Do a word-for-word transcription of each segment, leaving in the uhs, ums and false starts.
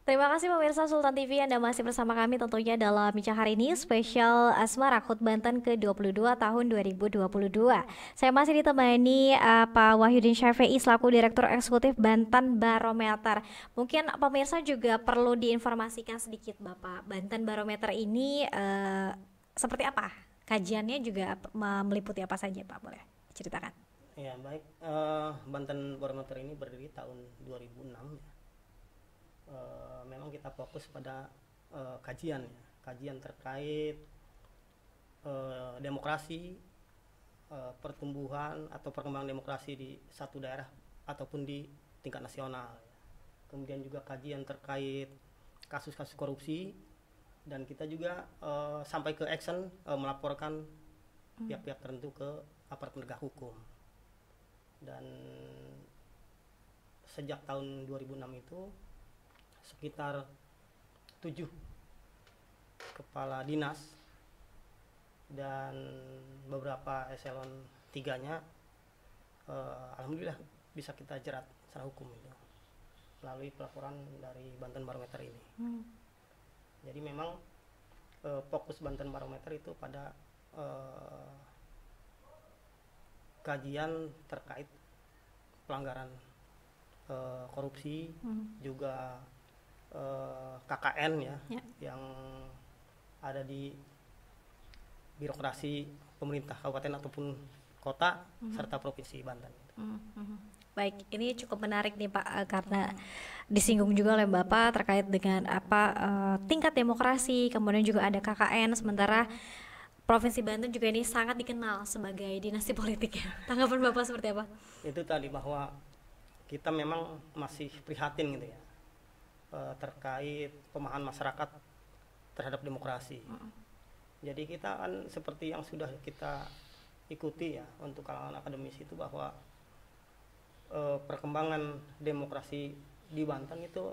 Terima kasih pemirsa Sultan T V, Anda masih bersama kami tentunya dalam Bincang hari ini spesial Asmara Hut Banten ke dua puluh dua tahun dua ribu dua puluh dua. Saya masih ditemani uh, Pak Wahyudin Syafi'i selaku Direktur Eksekutif Banten Barometer. Mungkin pemirsa juga perlu diinformasikan sedikit Bapak, Banten Barometer ini uh, seperti apa? Kajiannya juga meliputi apa saja Pak? Boleh ceritakan? Ya baik, uh, Banten Barometer ini berdiri tahun dua ribu enam ya. Uh, memang kita fokus pada uh, kajian ya, kajian terkait uh, demokrasi, uh, pertumbuhan atau perkembangan demokrasi di satu daerah ataupun di tingkat nasional ya. Kemudian juga kajian terkait kasus-kasus korupsi, dan kita juga uh, sampai ke action uh, melaporkan hmm. pihak-pihak tertentu ke aparat penegak hukum. Dan sejak tahun dua ribu enam itu sekitar tujuh kepala dinas dan beberapa eselon tiganya uh, alhamdulillah bisa kita jerat secara hukum itu melalui pelaporan dari Banten Barometer ini. Hmm. Jadi memang uh, fokus Banten Barometer itu pada uh, kajian terkait pelanggaran uh, korupsi, hmm. juga uh, K K N ya, ya yang ada di birokrasi pemerintah kabupaten ataupun kota, hmm. serta provinsi Banten. Hmm. Hmm. Baik, ini cukup menarik nih Pak, karena disinggung juga oleh Bapak terkait dengan apa uh, tingkat demokrasi, kemudian juga ada K K N, sementara Provinsi Banten juga ini sangat dikenal sebagai dinasti politik ya. Tanggapan Bapak seperti apa? Itu tadi bahwa kita memang masih prihatin gitu ya, e, terkait pemahaman masyarakat terhadap demokrasi. Mm. Jadi kita kan seperti yang sudah kita ikuti ya untuk kalangan akademis itu bahwa e, perkembangan demokrasi di Banten itu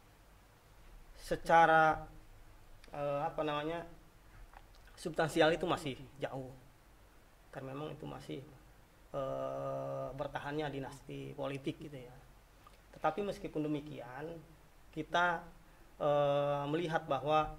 secara e, apa namanya substansial itu masih jauh, karena memang itu masih e, bertahannya dinasti politik gitu ya. Tetapi meskipun demikian, kita e, melihat bahwa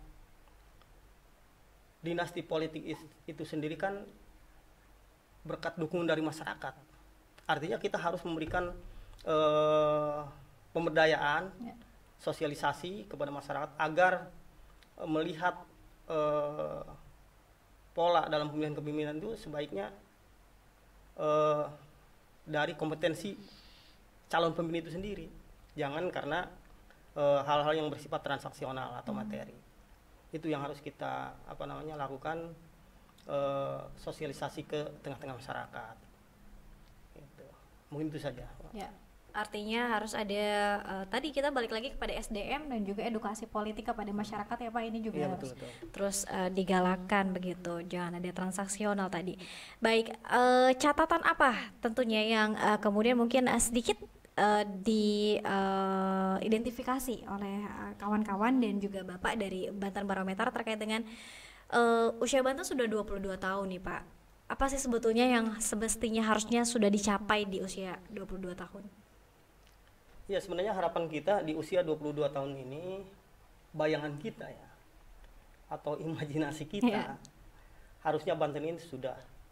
dinasti politik itu sendiri kan berkat dukungan dari masyarakat. Artinya kita harus memberikan e, pemberdayaan, sosialisasi kepada masyarakat agar e, melihat e, pola dalam pemilihan kepemimpinan itu sebaiknya uh, dari kompetensi calon pemimpin itu sendiri, jangan karena uh, hal-hal yang bersifat transaksional atau materi. Hmm. Itu yang harus kita apa namanya lakukan, uh, sosialisasi ke tengah-tengah masyarakat. Gitu. Mungkin itu saja. Ya. Artinya harus ada uh, tadi kita balik lagi kepada S D M dan juga edukasi politik kepada masyarakat ya Pak, ini juga ya, harus betul, betul. terus uh, digalakan begitu, jangan ada transaksional tadi. Baik, uh, catatan apa tentunya yang uh, kemudian mungkin uh, sedikit uh, diidentifikasi uh, oleh uh, kawan-kawan dan juga Bapak dari Banten Barometer terkait dengan uh, usia Banten sudah dua puluh dua tahun nih Pak. Apa sih sebetulnya yang semestinya harusnya sudah dicapai di usia dua puluh dua tahun? Ya, sebenarnya harapan kita di usia dua puluh dua tahun ini, bayangan kita ya, atau imajinasi kita, yeah. harusnya Banten ini sudah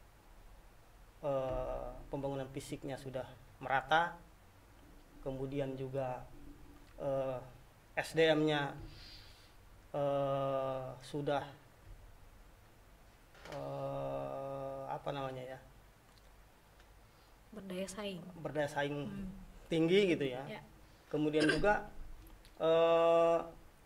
uh, pembangunan fisiknya sudah merata, kemudian juga uh, S D M-nya uh, sudah uh, apa namanya ya, berdaya saing, berdaya saing. Hmm. tinggi gitu ya. Ya. Kemudian juga eh,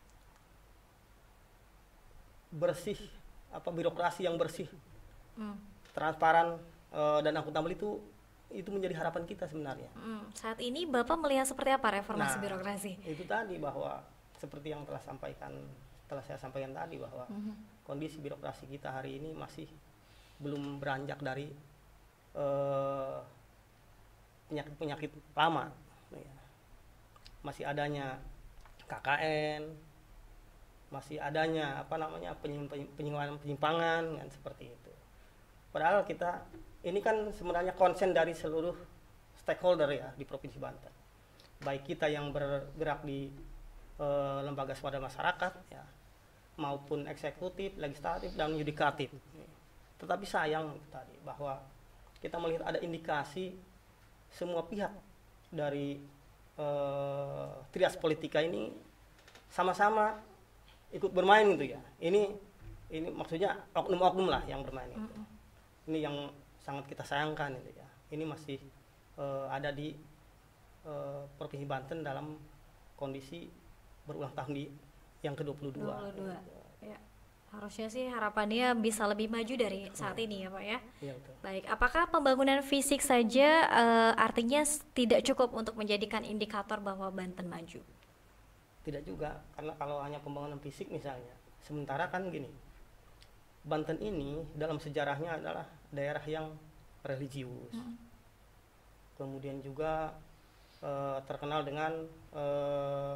bersih, apa birokrasi yang bersih, hmm. transparan eh, dan akuntabel itu itu menjadi harapan kita sebenarnya. Hmm. Saat ini Bapak melihat seperti apa reformasi nah, birokrasi? Itu tadi bahwa seperti yang telah sampaikan telah saya sampaikan tadi bahwa hmm. kondisi birokrasi kita hari ini masih belum beranjak dari eh, penyakit-penyakit lama, ya. Masih adanya K K N, masih adanya apa namanya penyimpangan penyimpangan kan seperti itu. Padahal kita ini kan sebenarnya konsen dari seluruh stakeholder ya di Provinsi Banten, baik kita yang bergerak di eh, lembaga swadaya masyarakat ya, maupun eksekutif, legislatif dan yudikatif. Tetapi sayang tadi bahwa kita melihat ada indikasi semua pihak dari eh, trias politika ini sama-sama ikut bermain gitu ya. Ini ini maksudnya oknum-oknum lah yang bermain itu. Ini yang sangat kita sayangkan itu ya. Ini masih uh, ada di uh, Provinsi Banten dalam kondisi berulang tahun di yang ke dua puluh dua. dua puluh dua. Ya. Harusnya sih harapannya bisa lebih maju dari saat Ya. ini ya Pak ya. Iya betul. Baik, apakah pembangunan fisik saja uh, artinya tidak cukup untuk menjadikan indikator bahwa Banten maju? Tidak juga, karena kalau hanya pembangunan fisik misalnya, sementara kan gini, Banten ini dalam sejarahnya adalah daerah yang religius, hmm. kemudian juga eh, terkenal dengan eh,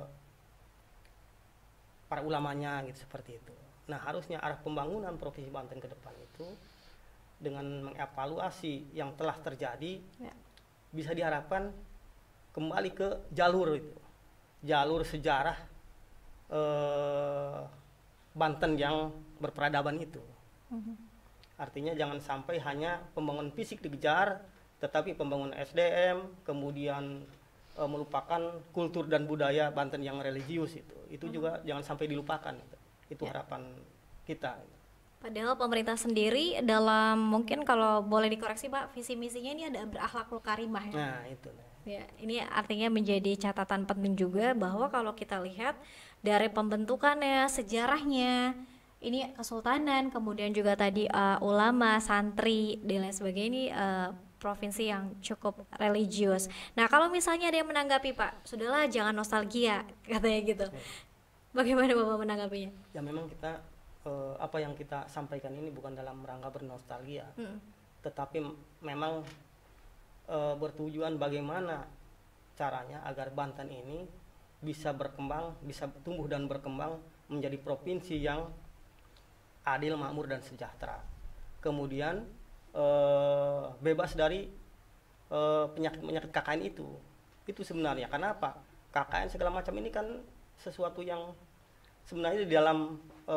para ulamanya gitu seperti itu. Nah harusnya arah pembangunan Provinsi Banten ke depan itu dengan mengevaluasi yang telah terjadi ya. Bisa diharapkan kembali ke jalur itu. Jalur sejarah eh, Banten yang berperadaban itu. Mm-hmm. Artinya jangan sampai hanya pembangunan fisik dikejar, tetapi pembangunan S D M, kemudian eh, melupakan kultur dan budaya Banten yang religius itu. Itu mm-hmm. juga jangan sampai dilupakan. Itu, itu yeah. harapan kita. Padahal pemerintah sendiri dalam mungkin kalau boleh dikoreksi Pak, visi misinya ini ada berakhlakul karimah ya. Nah itu. Ya, ini artinya menjadi catatan penting juga bahwa kalau kita lihat dari pembentukannya, sejarahnya, ini kesultanan, kemudian juga tadi uh, ulama, santri, dan lain sebagainya ini uh, provinsi yang cukup religius. Nah, kalau misalnya ada yang menanggapi Pak, sudahlah jangan nostalgia, katanya gitu. Bagaimana Bapak menanggapinya? Ya memang kita, uh, apa yang kita sampaikan ini bukan dalam rangka bernostalgia, hmm. tetapi memang E, bertujuan bagaimana caranya agar Banten ini bisa berkembang, bisa tumbuh dan berkembang menjadi provinsi yang adil, makmur dan sejahtera. Kemudian e, bebas dari e, penyakit-penyakit K K N itu. Itu sebenarnya. Kenapa? K K N segala macam ini kan sesuatu yang sebenarnya di dalam e,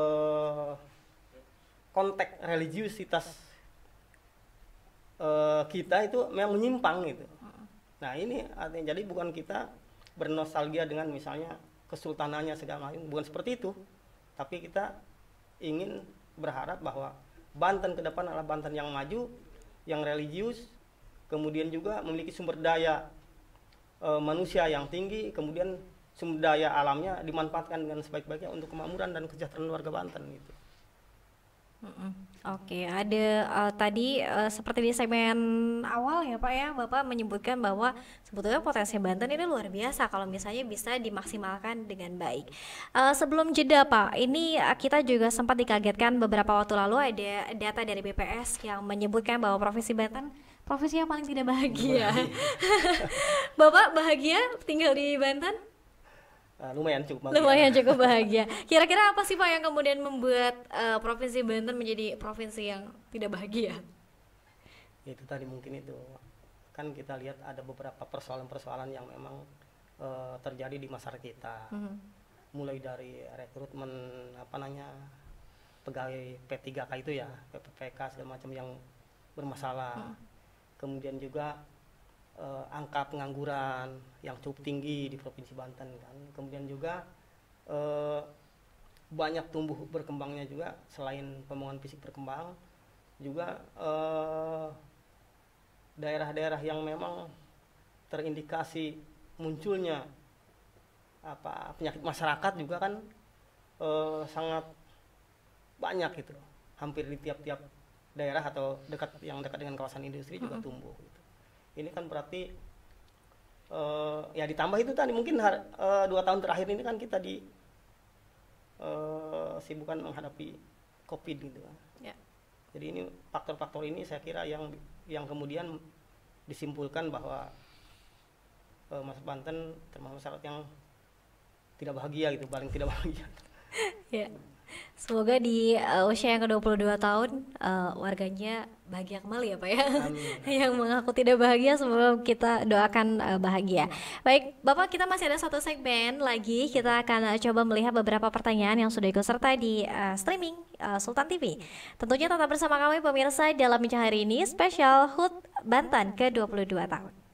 konteks religiusitas Uh, kita itu memang menyimpang gitu. Nah ini artinya jadi bukan kita bernostalgia dengan misalnya kesultanannya segala macam, bukan seperti itu. Tapi kita ingin berharap bahwa Banten ke depan adalah Banten yang maju, yang religius, kemudian juga memiliki sumber daya uh, manusia yang tinggi, kemudian sumber daya alamnya dimanfaatkan dengan sebaik-baiknya untuk kemakmuran dan kesejahteraan warga Banten gitu. Oke, okay. ada uh, tadi uh, seperti di segmen awal ya Pak ya, Bapak menyebutkan bahwa sebetulnya potensi Banten ini luar biasa kalau misalnya bisa dimaksimalkan dengan baik. Uh, sebelum jeda Pak, ini uh, kita juga sempat dikagetkan beberapa waktu lalu ada data dari B P S yang menyebutkan bahwa Provinsi Banten provinsi yang paling tidak bahagia. Bapak bahagia tinggal di Banten? Uh, lumayan cukup bahagia. Lumayan cukup bahagia. Kira-kira apa sih Pak yang kemudian membuat uh, Provinsi Banten menjadi provinsi yang tidak bahagia? Itu tadi mungkin itu kan kita lihat ada beberapa persoalan-persoalan yang memang uh, terjadi di masyarakat kita. Mm-hmm. Mulai dari rekrutmen apa namanya pegawai P tiga K itu ya, P P P K segala macam yang bermasalah. Mm. Kemudian juga Uh, angka pengangguran yang cukup tinggi di Provinsi Banten kan. Kemudian juga uh, banyak tumbuh berkembangnya juga selain pembangunan fisik berkembang juga uh, daerah-daerah yang memang terindikasi munculnya apa penyakit masyarakat juga kan uh, sangat banyak gitu. Hampir di tiap-tiap daerah atau dekat yang dekat dengan kawasan industri juga mm-hmm. tumbuh gitu. Ini kan berarti uh, ya ditambah itu tadi mungkin har, uh, dua tahun terakhir ini kan kita di uh, sibukan menghadapi COVID gitu kan. Yeah. Jadi ini faktor-faktor ini saya kira yang yang kemudian disimpulkan bahwa uh, Mas Banten termasuk masyarakat yang tidak bahagia gitu, paling tidak bahagia. Yeah. Semoga di uh, usia yang ke dua puluh dua tahun uh, warganya bahagia kembali ya Pak ya. Amin. Yang mengaku tidak bahagia semoga kita doakan uh, bahagia. Baik Bapak, kita masih ada satu segmen lagi. Kita akan uh, coba melihat beberapa pertanyaan yang sudah ikut serta di uh, streaming uh, Sultan T V. Tentunya tetap bersama kami pemirsa dalam Bincang hari ini spesial H U T Banten ke dua puluh dua tahun.